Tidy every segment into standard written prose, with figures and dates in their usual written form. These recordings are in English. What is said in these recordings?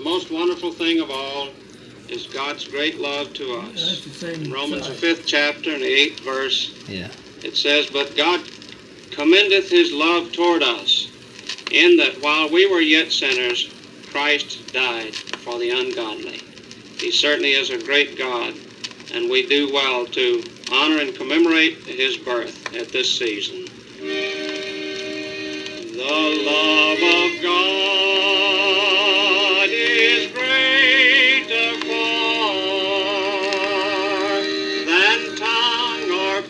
most wonderful thing of all is God's great love to us. In Romans, the 5th chapter and the 8th verse, it says, "But God commendeth his love toward us, in that while we were yet sinners, Christ died for the ungodly." He certainly is a great God, and we do well to honor and commemorate his birth at this season. The love of God is greater far than tongue or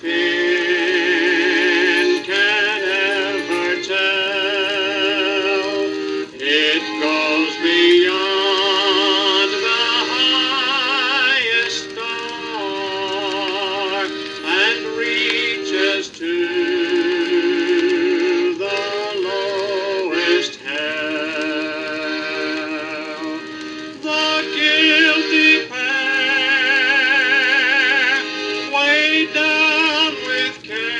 pen can ever tell. It goes beyond the highest star and reaches to the lowest hell. The guilty pair, weighed down with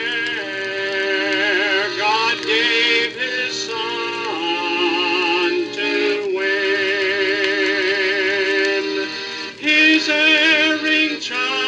care, God gave his Son to win. His erring child